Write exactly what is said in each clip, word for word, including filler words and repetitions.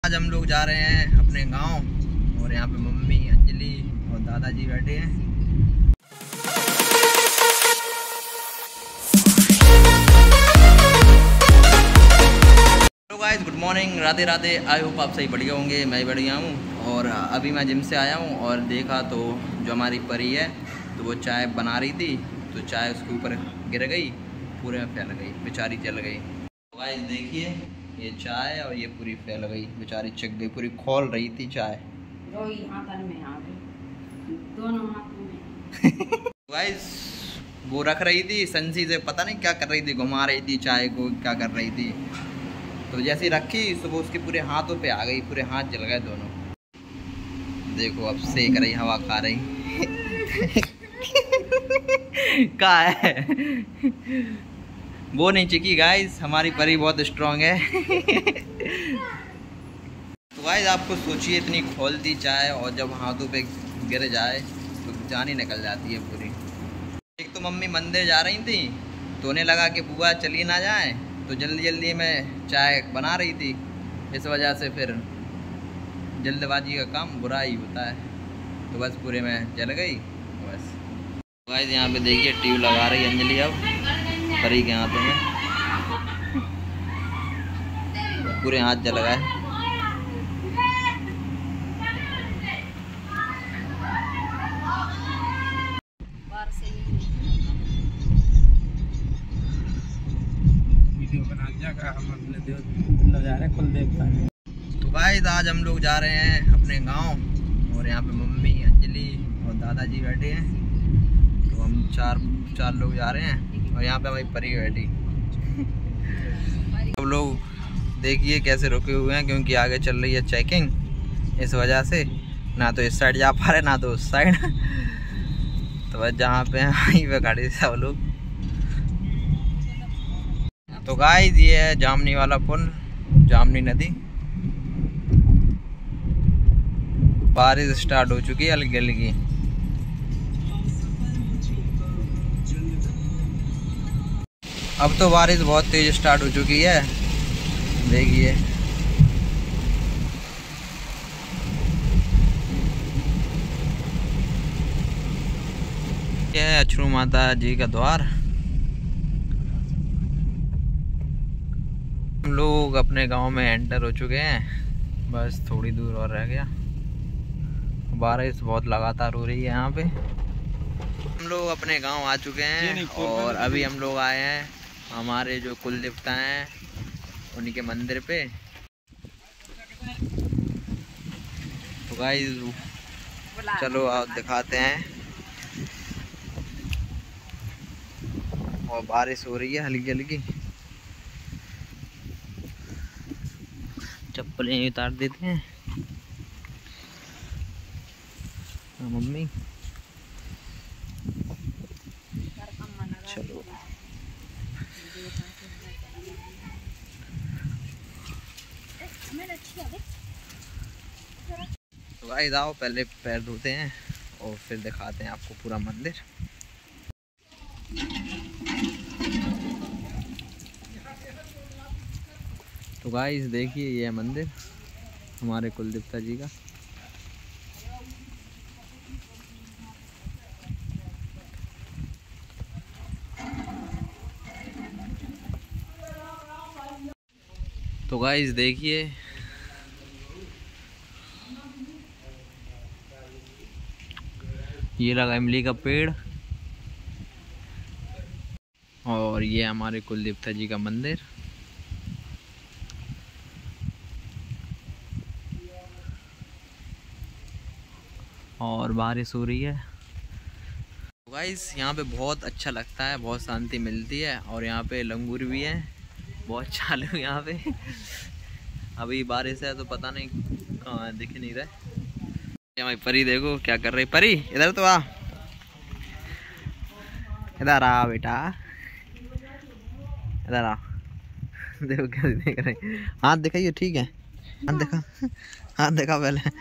आज हम लोग जा रहे हैं अपने गांव और यहाँ पे मम्मी, अंजलि और दादाजी बैठे हैं। Hello guys, good morning, Radhe Radhe. I hope आप सही बढ़िया होंगे। मैं बढ़िया हूँ। और अभी मैं जिम से आया हूँ और देखा तो जो हमारी परी है तो वो चाय बना रही थी, तो चाय उसके ऊपर गिर गई, पूरे में फैल गई, बेचारी जल गई। गाइस देखिए, ये चाय और ये पूरी फैल गई, बेचारी चिक गई, पूरी खोल रही थी चाय। दोनों हाथों में। गाइस वो रख रही थी संसी से, पता नहीं क्या कर रही थी, घुमा रही थी चाय को, क्या कर रही थी। तो जैसे रखी सुबह उसके पूरे हाथों पे आ गई, पूरे हाथ जल गए दोनों। देखो अब सेक रही, हवा खा रही। क्या है वो नहीं चिकी गाइस, हमारी परी बहुत स्ट्रांग है। तो गाइस आपको सोचिए, इतनी खोलती चाय और जब हाथों पे गिर जाए तो जान ही निकल जाती है पूरी। एक तो मम्मी मंदिर जा रही थी तो उन्हें लगा कि बुआ चली ना जाए, तो जल्दी जल्दी में चाय बना रही थी, इस वजह से फिर जल्दबाजी का काम बुरा ही होता है, तो बस पूरे में जल गई बस। गाइस यहाँ पे देखिए ट्यूब लगा रही अंजलि अब परी के हाथों में, पूरे हाथ जल गए। वीडियो बना दिया का हम अपने देव जा रहे हैं कुल देवता है। तो गाइस आज हम लोग जा रहे हैं अपने गांव और यहाँ पे मम्मी, अंजलि और दादाजी बैठे हैं, तो हम चार चार लोग जा रहे हैं और यहाँ पे हमारी परी बैठी। सब लोग देखिए कैसे रुके हुए हैं, क्योंकि आगे चल रही है चेकिंग, इस वजह से ना तो इस साइड जा पा रहे ना तो उस साइड। तो बस जहाँ पे वहीं पे खड़े सब लोग। तो गाइस ये है जामनी वाला पुल, जामनी नदी। बारिश स्टार्ट हो चुकी है हल्की हल्की। अब तो बारिश बहुत तेज स्टार्ट हो चुकी है, देखिए। यह है अछरू माता जी का द्वार। हम लोग अपने गांव में एंटर हो चुके हैं, बस थोड़ी दूर और रह गया। बारिश बहुत लगातार हो रही है यहाँ पे। हम लोग अपने गांव आ चुके हैं और अभी हम लोग आए हैं हमारे जो कुल देवता हैं उन्हीं के मंदिर पे। तो गाइस चलो आप दिखाते हैं। और बारिश हो रही है हल्की हल्की, चप्पलें उतार देते हैं मम्मी। चलो तो गाइस आओ पहले पैर धोते हैं और फिर दिखाते हैं आपको पूरा मंदिर। तो गाइस देखिए ये है मंदिर हमारे कुल देवता जी का। तो गाइस देखिए ये लगा इमली का पेड़ और ये हमारे कुल देवता जी का मंदिर। और बारिश हो रही है। गाइस यहाँ पे बहुत अच्छा लगता है, बहुत शांति मिलती है। और यहाँ पे लंगूर भी है बहुत चालू यहाँ पे। अभी बारिश है तो पता नहीं कहाँ दिख नहीं रहा। हमारी परी देखो क्या कर रही। परी इधर तो आ, इधर आ बेटा, इधर आ। देखो कैसे देख रहे, हाथ दिखाइए, ठीक है हाथ दिखा, हाथ दिखा पहले।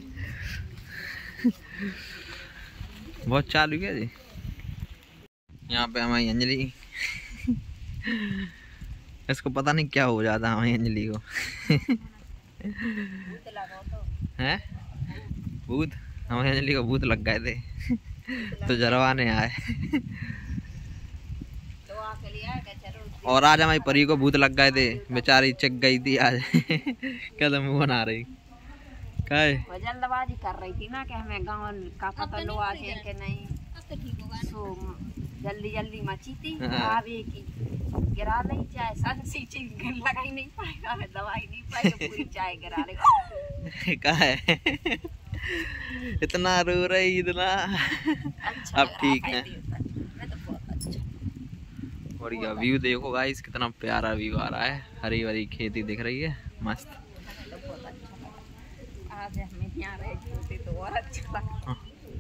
बहुत चालू है जी। यहाँ पे हमारी अंजलि, इसको पता नहीं क्या हो जाता है हमारी अंजलि को। हैं भूत? हमारे अंजलि को भूत लग गए थे तो जरवाने आए। और आज हमारी परी को भूत लग गए थे, बेचारी चक गई थी आज। क्या तो मुँह बना रही वो जल्दबाजी कर रही थी ना कि हमें गाँव का पता लो आके कि नहीं, तो जल्दी जल्दी मची थी। आवे की गिरा नहीं चाय, सी चीज लगाई नहीं पाएगा, दवाई नहीं पाई तो पूरी चाय गिरा लेगा। क्या है इतना रो रही इतना? अच्छा अब ठीक है। और ये व्यू देखो गाइस, कितना प्यारा व्यू आ रहा है, हरी भरी खेती दिख रही है मस्त। आज हमें यहाँ रहे तो और अच्छा लगा।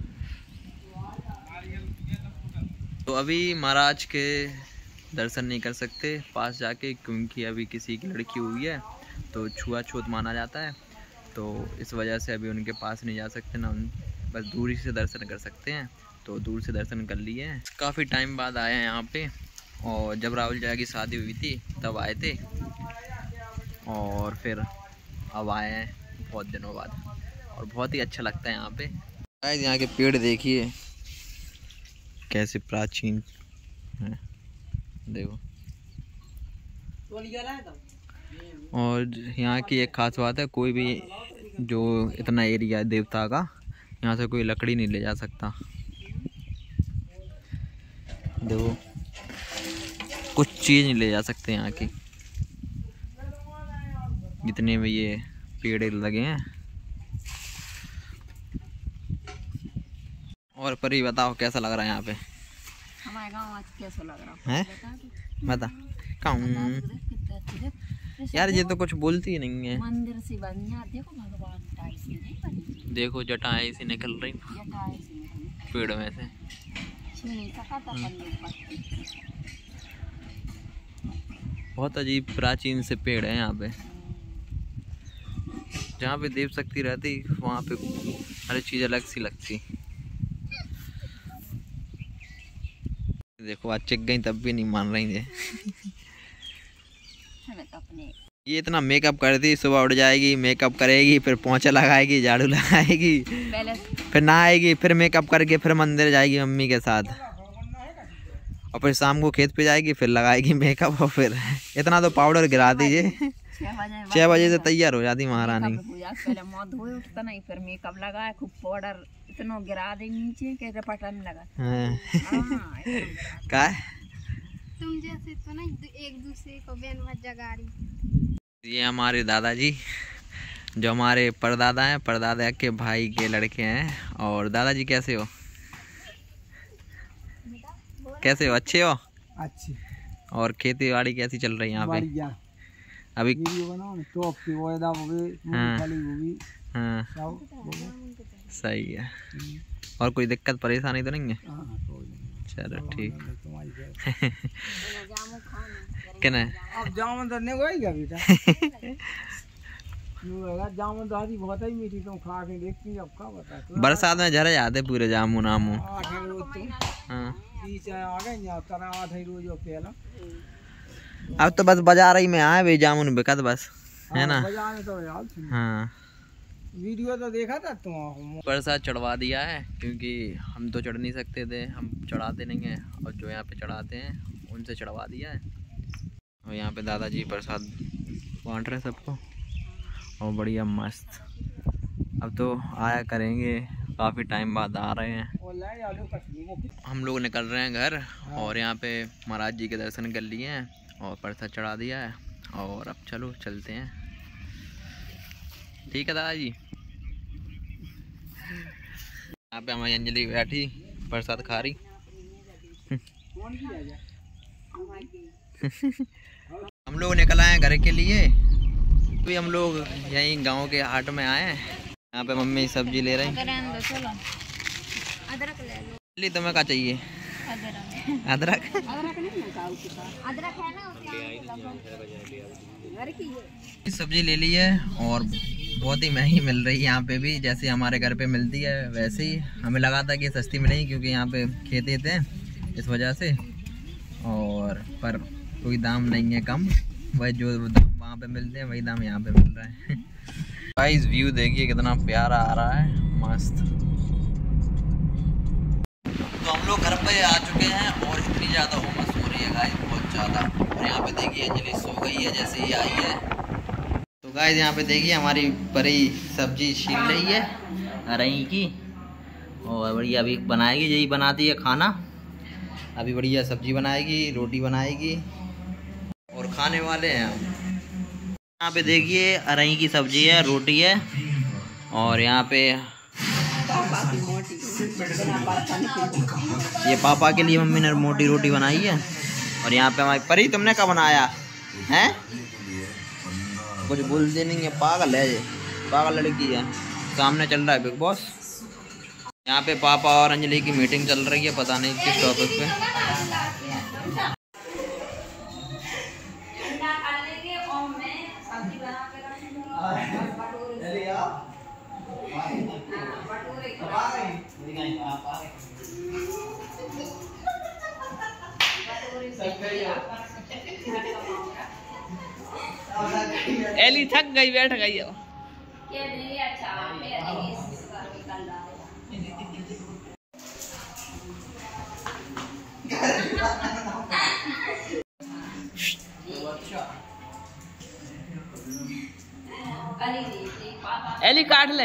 तो अभी महाराज के दर्शन नहीं कर सकते पास जाके, क्योंकि अभी किसी की लड़की हुई है तो छुआछूत माना जाता है, तो इस वजह से अभी उनके पास नहीं जा सकते ना, उन बस दूरी से दर्शन कर सकते हैं। तो दूर से दर्शन कर लिए हैं। काफ़ी टाइम बाद आए हैं यहाँ पे, और जब राहुल जया की शादी हुई थी तब आए थे, और फिर अब आए हैं बहुत दिनों बाद, और बहुत ही अच्छा लगता है यहाँ पे। यहाँ के पेड़ देखिए कैसे प्राचीन है, देखो। और यहाँ की एक खास बात है, कोई भी जो इतना एरिया है देवता का, यहाँ से कोई लकड़ी नहीं ले जा सकता। देखो कुछ चीज़ नहीं ले जा सकते यहाँ की, जितने में ये पेड़ लगे हैं। और परी बताओ कैसा लग रहा है यहाँ पे? हमारे गाँव आज कैसा लग रहा है? बता कहूँ यार, ये तो कुछ बोलती ही नहीं है। मंदिर से बनिया देखो, भगवान टाई से नहीं बनी, देखो जटाएं ऐसी निकल रही जटाएं से नहीं पेड़ में से। छू नहीं सका था पल्ले पर। बहुत अजीब प्राचीन से पेड़ है यहाँ पे, जहाँ पे देव शक्ति रहती वहाँ पे हर चीज़ अलग सी लगती। देखो आज चिक गई तब भी नहीं मान रही है। ये इतना मेकअप करती, सुबह उठ जाएगी, मेकअप करेगी, फिर पोंछा लगाएगी, झाड़ू लगाएगी, फिर नहाएगी, फिर मेकअप करके फिर मंदिर जाएगी मम्मी के साथ, और फिर शाम को खेत पे जाएगी, फिर लगाएगी मेकअप, और फिर इतना तो पाउडर गिरा दीजिए। छह बजे से तैयार हो जाती महारानी। पहले मुँह धोए उठता नहीं, फिर मेकअप लगाए, खूब पाउडर इतना गिरा दे नीचे के रपटन लगा। क्या तुम जैसे तो नहीं एक दूसरे को बेन मत जगा रही। ये हमारे दादाजी, जो हमारे परदादा हैं, परदादा के भाई के लड़के हैं। और दादाजी कैसे हो? कैसे हो? अच्छे हो? अच्छी। और खेती बाड़ी कैसी चल रही है यहाँ पे? अभी तो हाँ सही है। और कोई दिक्कत परेशानी तो नहीं है? चलो ठीक। क्या अब जामुन तो नहीं होएगा बेटा। जामुन तो हरी बहुत ही मीठी, तुम खा के देखती अब क्या बता। बरसात में झड़ जाते पूरे जामुन आमू। अब तो बस बाजार ही में आए भाई जामुन बिकत बस, है ना? हाँ वीडियो तो देखा था तुम। प्रसाद चढ़वा दिया है, क्योंकि हम तो चढ़ नहीं सकते थे, हम चढ़ाते नहीं हैं, और जो यहाँ पे चढ़ाते हैं उनसे चढ़वा दिया है। और यहाँ पे दादाजी प्रसाद बांट रहे सबको, और बढ़िया मस्त। अब तो आया करेंगे, काफ़ी टाइम बाद आ रहे हैं। हम लोग निकल रहे हैं घर, और यहाँ पे महाराज जी के दर्शन कर लिए हैं और प्रसाद चढ़ा दिया है, और अब चलो चलते हैं। ठीक है दादाजी। यहाँ पे हमारी अंजलि बैठी प्रसाद खा रही। हम लोग निकल आए हैं घर के लिए। अभी हम लोग यहीं गांव के हाट में आए हैं। यहाँ पे मम्मी सब्जी ले रही हैं। अदरक ले लो। तुम्हें क्या चाहिए? अदरक? अदरक है ना, सब्जी ले ली है, और बहुत ही महंगी मिल रही है यहाँ पे भी, जैसे हमारे घर पे मिलती है वैसे ही। हमें लगा था कि सस्ती मिलेगी, क्योंकि यहाँ पे खेती थे इस वजह से, और पर कोई दाम नहीं है कम, वही जो वहाँ पे मिलते हैं वही दाम यहाँ पे मिल रहा है। गाइस व्यू देखिए कितना प्यारा आ रहा है, मस्त। तो हम लोग घर पे आ चुके हैं और इतनी ज़्यादा उमस हो रही है गाइस, बहुत ज़्यादा। और यहाँ पे देखिए अंजलि सो गई है जैसे ही आई है। तो गाइस यहाँ पे देखिए हमारी परी सब्जी छील रही है अरई की, और बढ़िया अभी बनाएगी, यही बनाती है खाना। अभी बढ़िया सब्जी बनाएगी, रोटी बनाएगी और खाने वाले हैं हम। यहाँ पे देखिए अरई की सब्जी है, रोटी है, और यहाँ पे ये पापा के लिए मम्मी ने मोटी रोटी बनाई है। और यहाँ पे हमारी परी, तुमने क्या बनाया है? कुछ बोलते नहीं है, पागल है ये, पागल लड़की है। सामने चल रहा है बिग बॉस। यहाँ पे पापा और अंजलि की मीटिंग चल रही है, पता नहीं किस टॉपिक पे। एली थक गई, बैठ गई है। एली काट ले।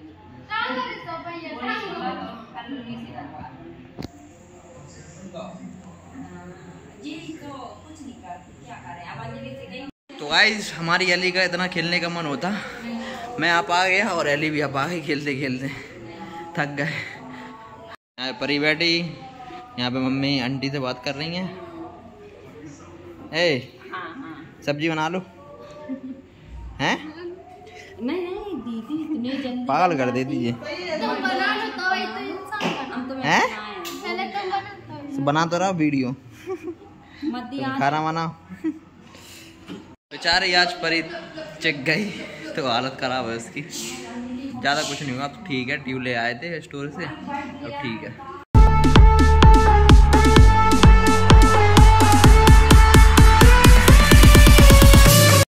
तो गाइस हमारी एली का इतना खेलने का मन होता, मैं आप आ गया और एली भी आप आ गई। खेलते खेलते थक गए। यहाँ पे परी बैठी, यहाँ पे मम्मी आंटी से बात कर रही हैं। ए सब्जी बना लो। हैं? नहीं नहीं दीदी इतने जल्दी पागल कर देती है। तुम बना लो तो ये तो इंसान हम तो हैं? पहले तुम बना तो बना तो रहा वीडियो, मध्य खाना बनाओ। बेचारी आज परी चेक गई तो हालत खराब है उसकी। ज़्यादा कुछ नहीं हुआ, अब ठीक है। ट्यूब ले आए थे स्टोर से, अब ठीक है।